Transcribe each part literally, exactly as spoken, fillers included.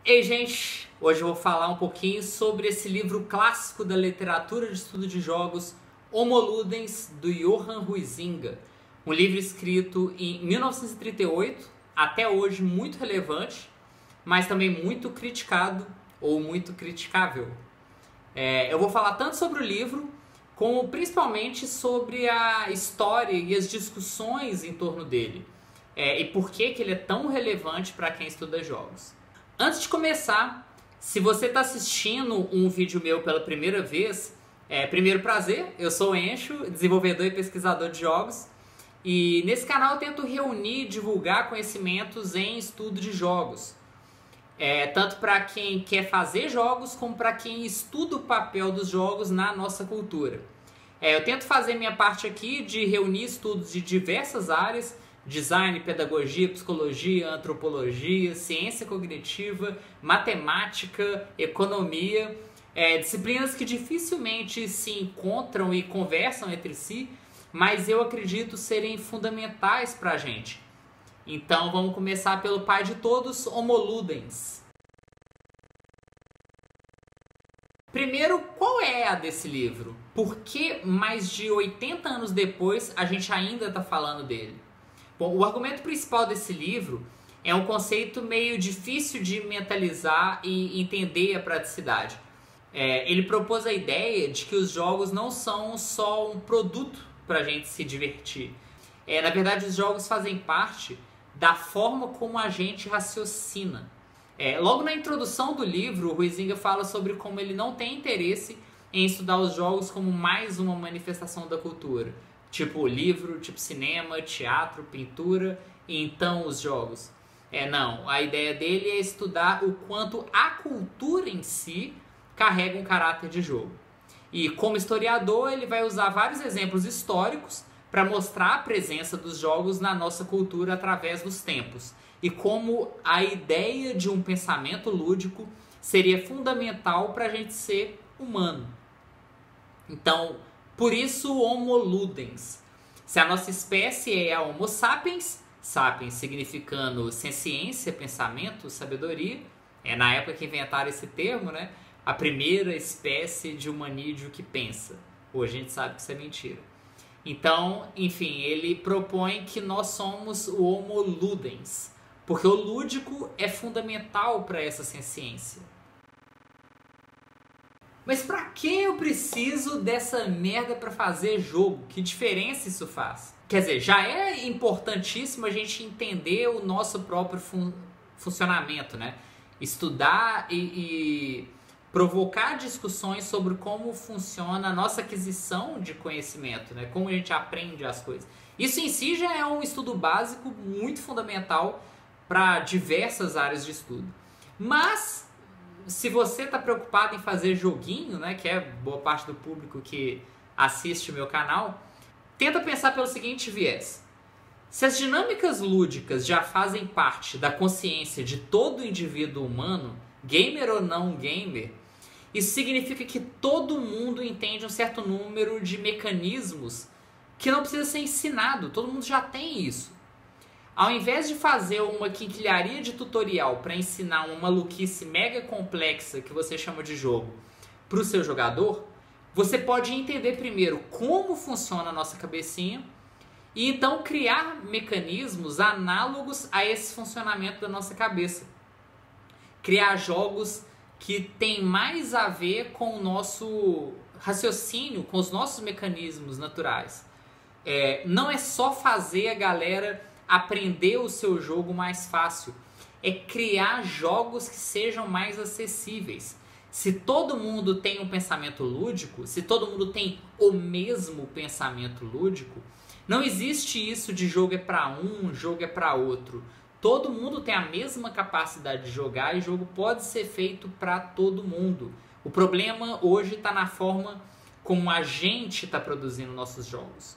Ei, gente! Hoje eu vou falar um pouquinho sobre esse livro clássico da literatura de estudo de jogos, Homo Ludens, do Johann Huizinga. Um livro escrito em mil novecentos e trinta e oito, até hoje muito relevante, mas também muito criticado ou muito criticável. É, eu vou falar tanto sobre o livro, como principalmente sobre a história e as discussões em torno dele. É, e por que, que ele é tão relevante para quem estuda jogos. Antes de começar, se você está assistindo um vídeo meu pela primeira vez, é, primeiro prazer, eu sou o Encho, desenvolvedor e pesquisador de jogos, e nesse canal eu tento reunir e divulgar conhecimentos em estudo de jogos, é, tanto para quem quer fazer jogos, como para quem estuda o papel dos jogos na nossa cultura. É, eu tento fazer minha parte aqui de reunir estudos de diversas áreas: design, pedagogia, psicologia, antropologia, ciência cognitiva, matemática, economia, é, disciplinas que dificilmente se encontram e conversam entre si, mas eu acredito serem fundamentais para a gente. Então vamos começar pelo pai de todos, Homo Ludens. Primeiro, qual é a desse livro? Por que mais de oitenta anos depois a gente ainda está falando dele? Bom, o argumento principal desse livro é um conceito meio difícil de mentalizar e entender a praticidade. É, ele propôs a ideia de que os jogos não são só um produto para a gente se divertir. É, na verdade, os jogos fazem parte da forma como a gente raciocina. É, logo na introdução do livro, o Huizinga fala sobre como ele não tem interesse em estudar os jogos como mais uma manifestação da cultura. Tipo livro, tipo cinema, teatro, pintura, e então os jogos. É, não, a ideia dele é estudar o quanto a cultura em si carrega um caráter de jogo. E como historiador, ele vai usar vários exemplos históricos para mostrar a presença dos jogos na nossa cultura através dos tempos, e como a ideia de um pensamento lúdico seria fundamental para a gente ser humano. Então, por isso, Homo Ludens. Se a nossa espécie é a Homo sapiens, sapiens significando ciência, pensamento, sabedoria, é na época que inventaram esse termo, né? A primeira espécie de humanídeo que pensa. Hoje a gente sabe que isso é mentira. Então, enfim, ele propõe que nós somos o Homo Ludens, porque o lúdico é fundamental para essa ciência. Mas pra que eu preciso dessa merda pra fazer jogo? Que diferença isso faz? Quer dizer, já é importantíssimo a gente entender o nosso próprio fun- funcionamento, né? Estudar e, e provocar discussões sobre como funciona a nossa aquisição de conhecimento, né? Como a gente aprende as coisas. Isso em si já é um estudo básico muito fundamental para diversas áreas de estudo. Mas se você está preocupado em fazer joguinho, né, que é boa parte do público que assiste o meu canal, tenta pensar pelo seguinte viés. Se as dinâmicas lúdicas já fazem parte da consciência de todo indivíduo humano, gamer ou não gamer, isso significa que todo mundo entende um certo número de mecanismos que não precisa ser ensinado, todo mundo já tem isso. Ao invés de fazer uma quinquilharia de tutorial para ensinar uma maluquice mega complexa que você chama de jogo para o seu jogador, você pode entender primeiro como funciona a nossa cabecinha e então criar mecanismos análogos a esse funcionamento da nossa cabeça. Criar jogos que têm mais a ver com o nosso raciocínio, com os nossos mecanismos naturais. É, não é só fazer a galera aprender o seu jogo mais fácil, é criar jogos que sejam mais acessíveis. Se todo mundo tem um pensamento lúdico, se todo mundo tem o mesmo pensamento lúdico, não existe isso de jogo é para um, jogo é para outro. Todo mundo tem a mesma capacidade de jogar e o jogo pode ser feito para todo mundo. O problema hoje está na forma como a gente está produzindo nossos jogos.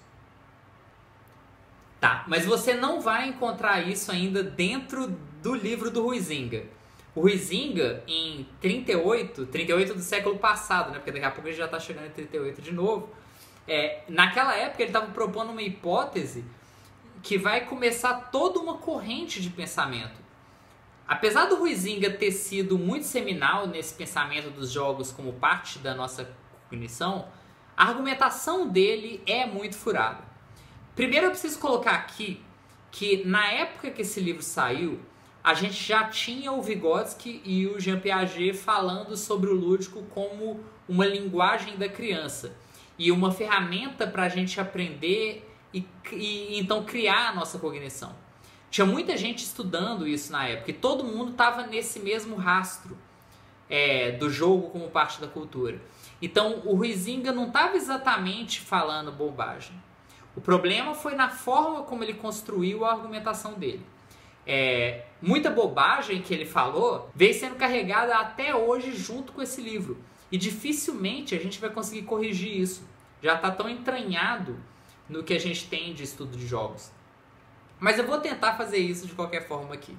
Tá, mas você não vai encontrar isso ainda dentro do livro do Huizinga. O Huizinga, em trinta e oito, trinta e oito do século passado, né? Porque daqui a pouco ele já está chegando em trinta e oito de novo. É, naquela época ele estava propondo uma hipótese que vai começar toda uma corrente de pensamento. Apesar do Huizinga ter sido muito seminal nesse pensamento dos jogos como parte da nossa cognição, a argumentação dele é muito furada. Primeiro eu preciso colocar aqui que na época que esse livro saiu, a gente já tinha o Vygotsky e o Jean Piaget falando sobre o lúdico como uma linguagem da criança e uma ferramenta para a gente aprender e, e então criar a nossa cognição. Tinha muita gente estudando isso na época e todo mundo estava nesse mesmo rastro é, do jogo como parte da cultura. Então o Huizinga não estava exatamente falando bobagem. O problema foi na forma como ele construiu a argumentação dele. É, muita bobagem que ele falou veio sendo carregada até hoje junto com esse livro. E dificilmente a gente vai conseguir corrigir isso. Já está tão entranhado no que a gente tem de estudo de jogos. Mas eu vou tentar fazer isso de qualquer forma aqui.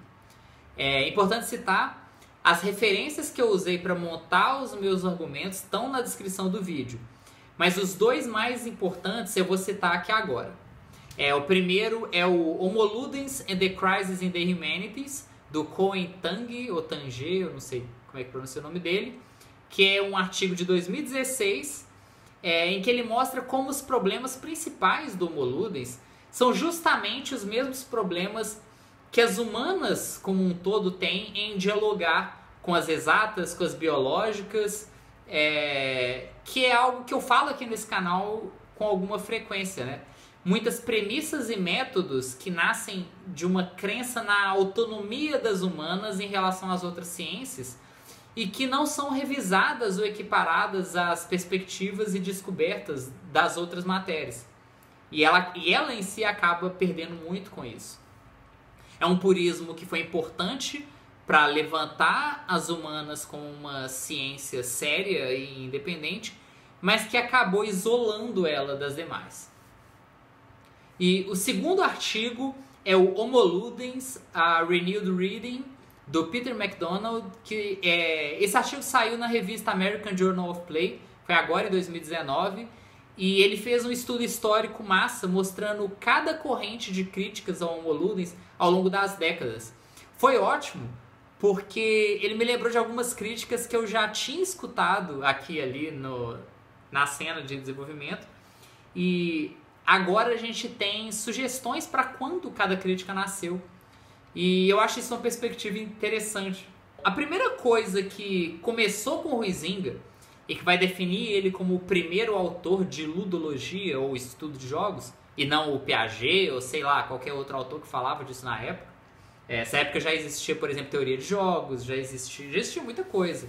É importante citar, as referências que eu usei para montar os meus argumentos estão na descrição do vídeo. Mas os dois mais importantes eu vou citar aqui agora. É, o primeiro é o Homo Ludens and the Crisis in the Humanities, do Cohen Tang, ou Tange, eu não sei como é que pronuncia o nome dele, que é um artigo de dois mil e dezesseis, é, em que ele mostra como os problemas principais do Homo Ludens são justamente os mesmos problemas que as humanas como um todo têm em dialogar com as exatas, com as biológicas, é, que é algo que eu falo aqui nesse canal com alguma frequência, né? Muitas premissas e métodos que nascem de uma crença na autonomia das humanas em relação às outras ciências e que não são revisadas ou equiparadas às perspectivas e descobertas das outras matérias. E ela, e ela em si acaba perdendo muito com isso. É um purismo que foi importante para levantar as humanas como uma ciência séria e independente, mas que acabou isolando ela das demais. E o segundo artigo é o Homo Ludens, a Renewed Reading, do Peter MacDonald, que é, esse artigo saiu na revista American Journal of Play, foi agora em dois mil e dezenove, e ele fez um estudo histórico massa mostrando cada corrente de críticas ao Homo Ludens ao longo das décadas. Foi ótimo, porque ele me lembrou de algumas críticas que eu já tinha escutado aqui e ali no, na cena de desenvolvimento, e agora a gente tem sugestões para quando cada crítica nasceu. E eu acho isso uma perspectiva interessante. A primeira coisa que começou com o Huizinga e que vai definir ele como o primeiro autor de ludologia ou estudo de jogos, e não o Piaget ou sei lá, qualquer outro autor que falava disso na época. Nessa época já existia, por exemplo, teoria de jogos, já existia, já existia muita coisa.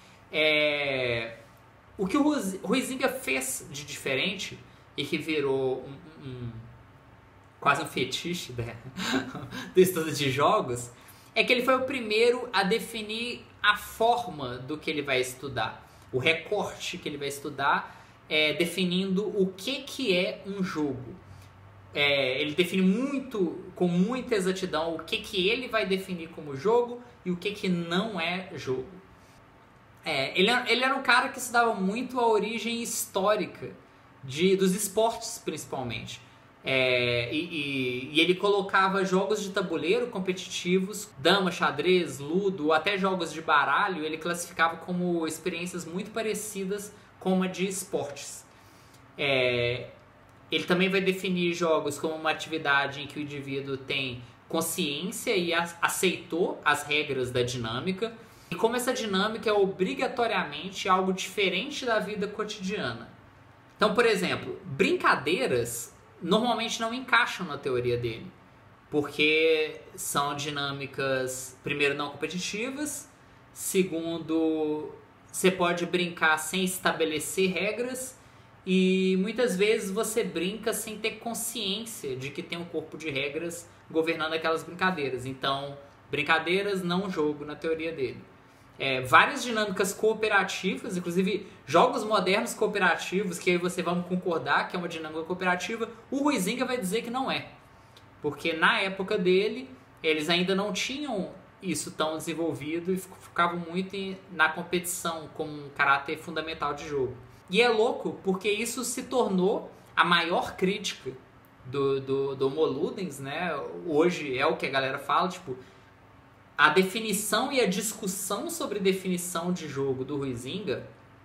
É... O que o Huizinga fez de diferente e que virou um, um, quase um fetiche, né, do estudo de jogos, é que ele foi o primeiro a definir a forma do que ele vai estudar, o recorte que ele vai estudar, é, definindo o que, que é um jogo. É, ele define muito, com muita exatidão, o que, que ele vai definir como jogo e o que, que não é jogo. É, ele, ele era um cara que estudava muito a origem histórica de, dos esportes, principalmente. É, e, e, e ele colocava jogos de tabuleiro competitivos, dama, xadrez, ludo, até jogos de baralho, ele classificava como experiências muito parecidas com a de esportes. É, ele também vai definir jogos como uma atividade em que o indivíduo tem consciência e a, aceitou as regras da dinâmica, e como essa dinâmica é obrigatoriamente algo diferente da vida cotidiana. Então, por exemplo, brincadeiras normalmente não encaixam na teoria dele, porque são dinâmicas, primeiro, não competitivas, segundo, você pode brincar sem estabelecer regras, e muitas vezes você brinca sem ter consciência de que tem um corpo de regras governando aquelas brincadeiras. Então, brincadeiras não jogo na teoria dele. É, várias dinâmicas cooperativas, inclusive jogos modernos cooperativos, que aí você vamos concordar que é uma dinâmica cooperativa, o Huizinga vai dizer que não é. Porque na época dele, eles ainda não tinham isso tão desenvolvido e ficavam muito em, na competição como um caráter fundamental de jogo. E é louco, porque isso se tornou a maior crítica do, do, do Homo Ludens, né? Hoje é o que a galera fala, tipo, a definição e a discussão sobre definição de jogo do Huizinga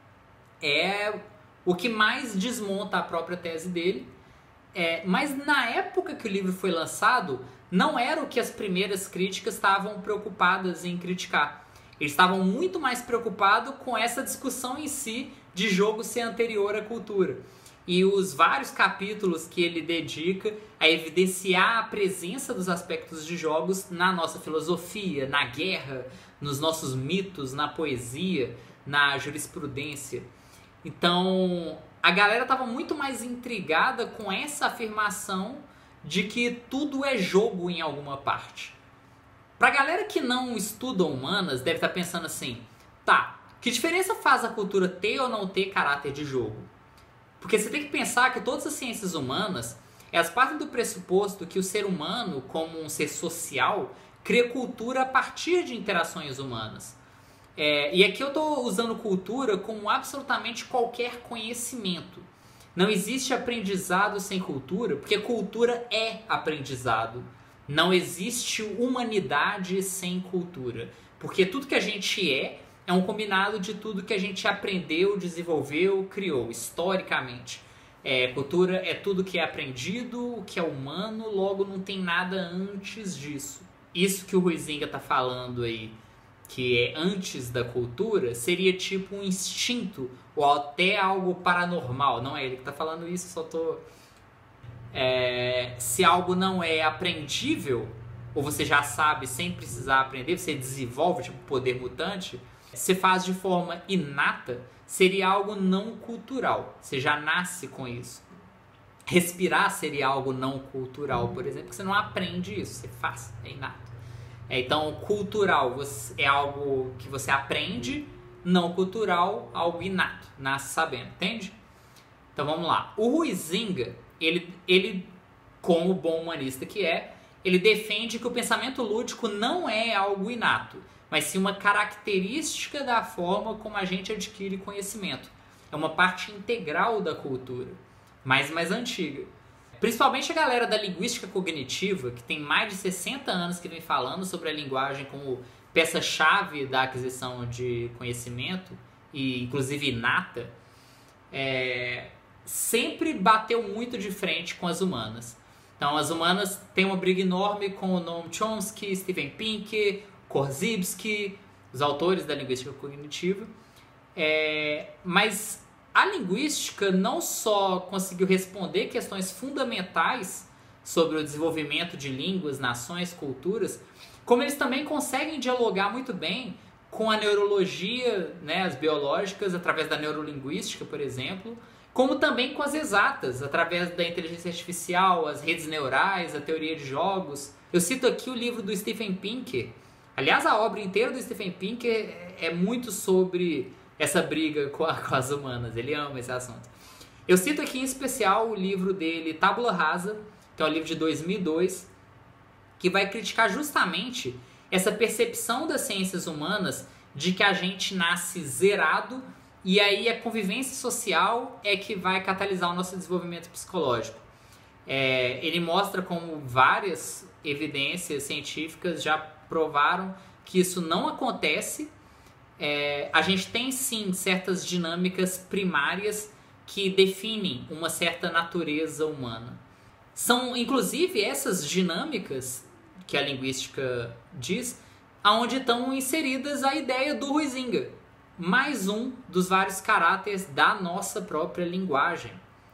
é o que mais desmonta a própria tese dele. É, mas na época que o livro foi lançado, não era o que as primeiras críticas estavam preocupadas em criticar. Eles estavam muito mais preocupados com essa discussão em si de jogo ser anterior à cultura. E os vários capítulos que ele dedica a evidenciar a presença dos aspectos de jogos na nossa filosofia, na guerra, nos nossos mitos, na poesia, na jurisprudência. Então, a galera estava muito mais intrigada com essa afirmação de que tudo é jogo em alguma parte. Pra galera que não estuda humanas, deve estar pensando assim, tá, que diferença faz a cultura ter ou não ter caráter de jogo? Porque você tem que pensar que todas as ciências humanas, elas partem do pressuposto que o ser humano, como um ser social, cria cultura a partir de interações humanas. É, e aqui eu estou usando cultura como absolutamente qualquer conhecimento. Não existe aprendizado sem cultura, porque cultura é aprendizado. Não existe humanidade sem cultura, porque tudo que a gente é, é um combinado de tudo que a gente aprendeu, desenvolveu, criou, historicamente. É, cultura é tudo que é aprendido, o que é humano, logo não tem nada antes disso. Isso que o Huizinga está falando aí, que é antes da cultura, seria tipo um instinto ou até algo paranormal. Não é ele que está falando isso, só tô... É, se algo não é aprendível, ou você já sabe sem precisar aprender, você desenvolve, tipo poder mutante, você faz de forma inata, seria algo não cultural. Você já nasce com isso. Respirar seria algo não cultural, por exemplo, porque você não aprende isso, você faz, é inato. É, então, cultural é algo que você aprende, não cultural, algo inato, nasce sabendo, entende? Então vamos lá. O Huizinga, ele, ele, como bom humanista que é, ele defende que o pensamento lúdico não é algo inato, mas sim uma característica da forma como a gente adquire conhecimento. É uma parte integral da cultura, mas mais antiga. Principalmente a galera da linguística cognitiva, que tem mais de sessenta anos que vem falando sobre a linguagem como peça-chave da aquisição de conhecimento, e inclusive inata, é, sempre bateu muito de frente com as humanas. Então as humanas têm uma briga enorme com o Noam Chomsky, Steven Pinker, Korzybski, os autores da linguística cognitiva, é, mas a linguística não só conseguiu responder questões fundamentais sobre o desenvolvimento de línguas, nações, culturas, como eles também conseguem dialogar muito bem com a neurologia, né, as biológicas, através da neurolinguística, por exemplo, como também com as exatas, através da inteligência artificial, as redes neurais, a teoria de jogos. Eu cito aqui o livro do Steven Pinker. Aliás, a obra inteira do Steven Pinker é muito sobre essa briga com, a, com as humanas. Ele ama esse assunto. Eu cito aqui em especial o livro dele, Tábula Rasa, que é um livro de dois mil e dois, que vai criticar justamente essa percepção das ciências humanas de que a gente nasce zerado e aí a convivência social é que vai catalisar o nosso desenvolvimento psicológico. É, ele mostra como várias evidências científicas já provaram que isso não acontece. É, a gente tem sim certas dinâmicas primárias que definem uma certa natureza humana. São inclusive essas dinâmicas que a linguística diz, aonde estão inseridas a ideia do Huizinga, mais um dos vários caráteres da nossa própria linguagem.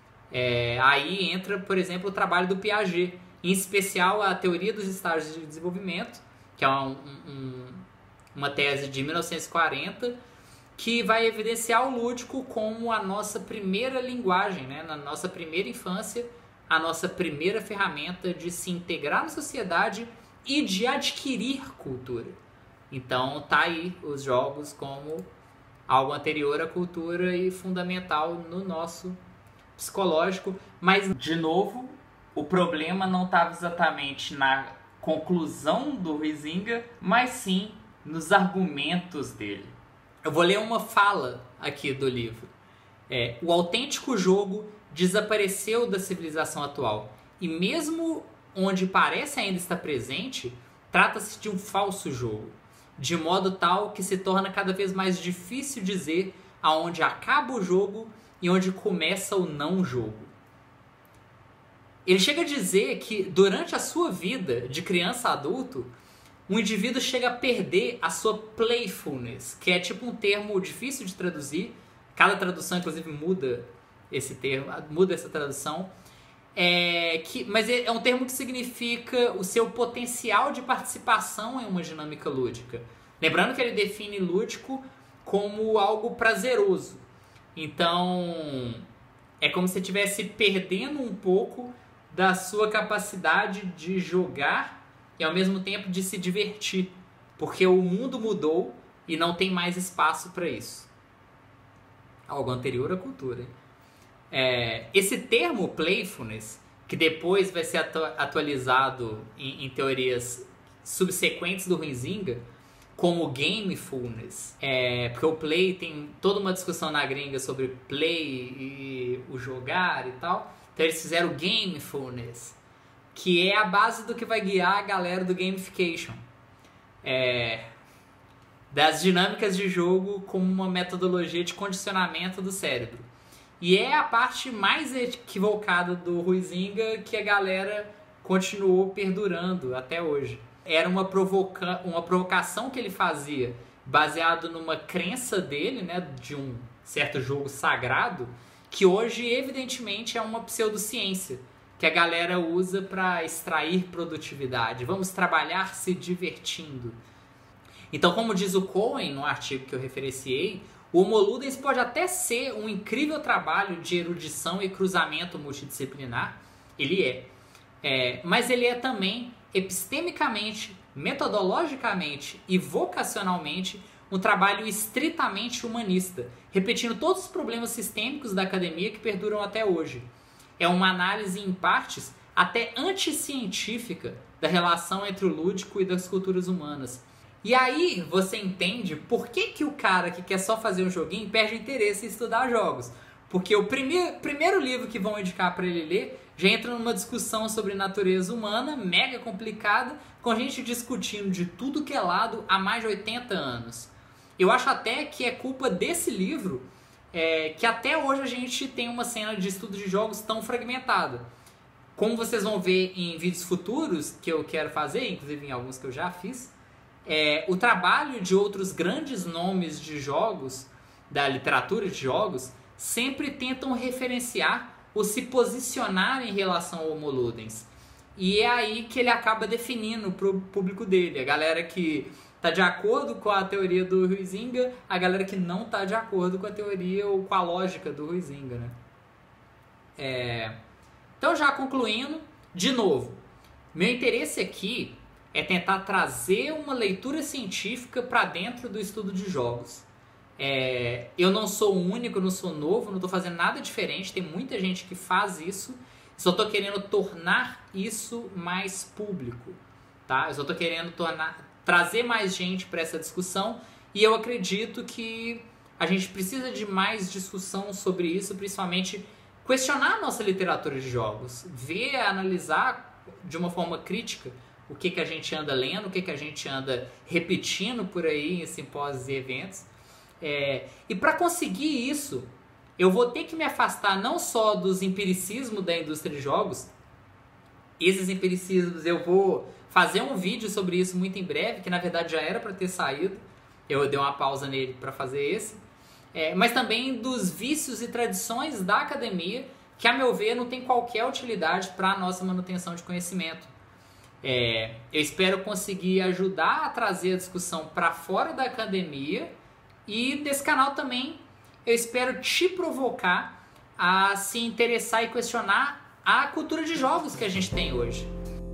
É, aí entra, por exemplo, o trabalho do Piaget, em especial a teoria dos estágios de desenvolvimento, que é um, um, uma tese de mil novecentos e quarenta, que vai evidenciar o lúdico como a nossa primeira linguagem, né? Na nossa primeira infância, a nossa primeira ferramenta de se integrar na sociedade e de adquirir cultura. Então tá aí os jogos como algo anterior à cultura e fundamental no nosso psicológico. Mas, de novo, o problema não estava exatamente na conclusão do Huizinga, mas sim nos argumentos dele. Eu vou ler uma fala aqui do livro. É, o autêntico jogo desapareceu da civilização atual e mesmo onde parece ainda estar presente, Trata-se de um falso jogo, de modo tal que se torna cada vez mais difícil dizer aonde acaba o jogo e onde começa o não jogo. Ele chega a dizer que durante a sua vida de criança a adulto, um indivíduo chega a perder a sua playfulness, que é tipo um termo difícil de traduzir. Cada tradução, inclusive, muda esse termo, muda essa tradução. É, que, mas é um termo que significa o seu potencial de participação em uma dinâmica lúdica. Lembrando que ele define lúdico como algo prazeroso. Então, é como se estivesse perdendo um pouco da sua capacidade de jogar e ao mesmo tempo de se divertir, porque o mundo mudou e não tem mais espaço para isso. Algo anterior à cultura. É, esse termo playfulness, que depois vai ser atu atualizado em, em teorias subsequentes do Huizinga, como gamefulness, é, porque o play tem toda uma discussão na gringa sobre play e o jogar e tal. Então eles fizeram o gamefulness, que é a base do que vai guiar a galera do gamification. É, das dinâmicas de jogo como uma metodologia de condicionamento do cérebro. E é a parte mais equivocada do Huizinga que a galera continuou perdurando até hoje. Era uma, provoca uma provocação que ele fazia baseado numa crença dele, né, de um certo jogo sagrado, que hoje evidentemente é uma pseudociência que a galera usa para extrair produtividade. Vamos trabalhar se divertindo. Então, como diz o Cohen no artigo que eu referenciei, o Homo Ludens pode até ser um incrível trabalho de erudição e cruzamento multidisciplinar. Ele é. é mas ele é também, epistemicamente, metodologicamente e vocacionalmente, um trabalho estritamente humanista, repetindo todos os problemas sistêmicos da academia que perduram até hoje. É uma análise, em partes, até anticientífica da relação entre o lúdico e das culturas humanas. E aí você entende por que, que o cara que quer só fazer um joguinho perde interesse em estudar jogos. Porque o primeiro, primeiro livro que vão indicar para ele ler já entra numa discussão sobre natureza humana, mega complicada, com gente discutindo de tudo que é lado há mais de oitenta anos. Eu acho até que é culpa desse livro é, que até hoje a gente tem uma cena de estudo de jogos tão fragmentada. Como vocês vão ver em vídeos futuros que eu quero fazer, inclusive em alguns que eu já fiz, é, o trabalho de outros grandes nomes de jogos, da literatura de jogos, sempre tentam referenciar ou se posicionar em relação ao Homo Ludens. E é aí que ele acaba definindo para o público dele. A galera que está de acordo com a teoria do Huizinga, a galera que não está de acordo com a teoria ou com a lógica do Huizinga, né? É... Então, já concluindo, de novo, meu interesse aqui é tentar trazer uma leitura científica para dentro do estudo de jogos. É... Eu não sou o único, eu não sou novo, não estou fazendo nada diferente, tem muita gente que faz isso, só estou querendo tornar isso mais público, tá? Eu só estou querendo tornar... trazer mais gente para essa discussão, e eu acredito que a gente precisa de mais discussão sobre isso, principalmente questionar a nossa literatura de jogos, ver, analisar de uma forma crítica o que, que a gente anda lendo, o que, que a gente anda repetindo por aí em simpósios e eventos. É, e para conseguir isso, eu vou ter que me afastar não só dos empiricismos da indústria de jogos. Esses empiricismos eu vou fazer um vídeo sobre isso muito em breve, que na verdade já era para ter saído. Eu dei uma pausa nele para fazer esse. É, mas também dos vícios e tradições da academia, que a meu ver não tem qualquer utilidade para a nossa manutenção de conhecimento. É, eu espero conseguir ajudar a trazer a discussão para fora da academia, e desse canal também eu espero te provocar a se interessar e questionar a cultura de jogos que a gente tem hoje.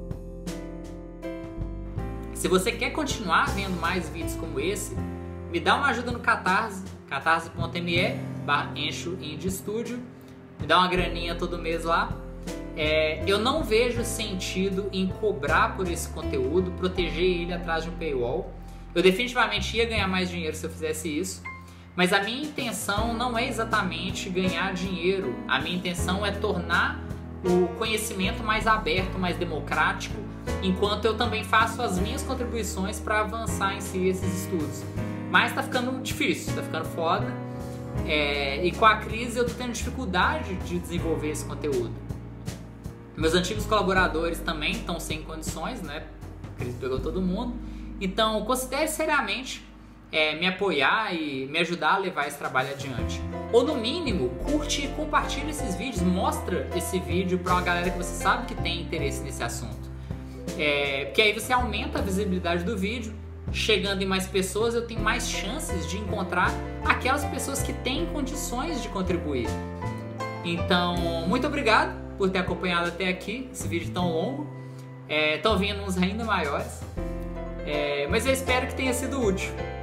Se você quer continuar vendo mais vídeos como esse, me dá uma ajuda no Catarse, catarse ponto me barra encho indie studio, me dá uma graninha todo mês lá. É, eu não vejo sentido em cobrar por esse conteúdo, proteger ele atrás de um paywall. Eu definitivamente ia ganhar mais dinheiro se eu fizesse isso, mas a minha intenção não é exatamente ganhar dinheiro. A minha intenção é tornar o conhecimento mais aberto, mais democrático, enquanto eu também faço as minhas contribuições para avançar em si esses estudos. Mas tá ficando difícil, tá ficando foda. É, e com a crise eu tô tendo dificuldade de desenvolver esse conteúdo. Meus antigos colaboradores também estão sem condições, né? A crise pegou todo mundo. Então considere seriamente é, me apoiar e me ajudar a levar esse trabalho adiante. Ou no mínimo, curte e compartilha esses vídeos, mostra esse vídeo para uma galera que você sabe que tem interesse nesse assunto. É, porque aí você aumenta a visibilidade do vídeo, chegando em mais pessoas eu tenho mais chances de encontrar aquelas pessoas que têm condições de contribuir. Então, muito obrigado por ter acompanhado até aqui, esse vídeo tão longo. Estão é, vindo uns ainda maiores, é, mas eu espero que tenha sido útil.